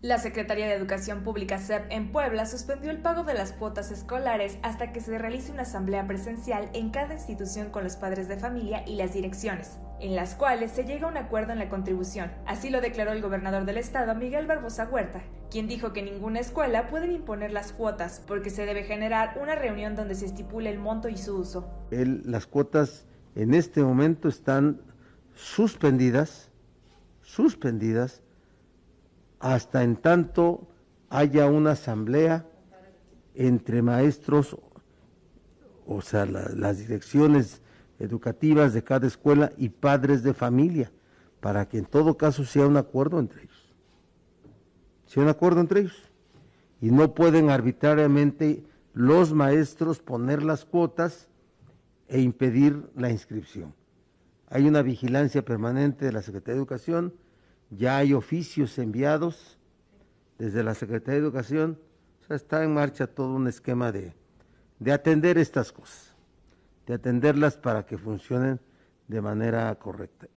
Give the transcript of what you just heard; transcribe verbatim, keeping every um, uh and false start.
La Secretaría de Educación Pública S E P en Puebla suspendió el pago de las cuotas escolares hasta que se realice una asamblea presencial en cada institución con los padres de familia y las direcciones, en las cuales se llega a un acuerdo en la contribución. Así lo declaró el gobernador del estado, Miguel Barbosa Huerta, quien dijo que ninguna escuela puede imponer las cuotas porque se debe generar una reunión donde se estipule el monto y su uso. El, las cuotas en este momento están suspendidas, suspendidas, hasta en tanto haya una asamblea entre maestros, o sea, la, las direcciones educativas de cada escuela y padres de familia, para que en todo caso sea un acuerdo entre ellos, sea un acuerdo entre ellos, y no pueden arbitrariamente los maestros poner las cuotas e impedir la inscripción. Hay una vigilancia permanente de la Secretaría de Educación. Ya hay oficios enviados desde la Secretaría de Educación, o sea, está en marcha todo un esquema de, de atender estas cosas, de atenderlas para que funcionen de manera correcta.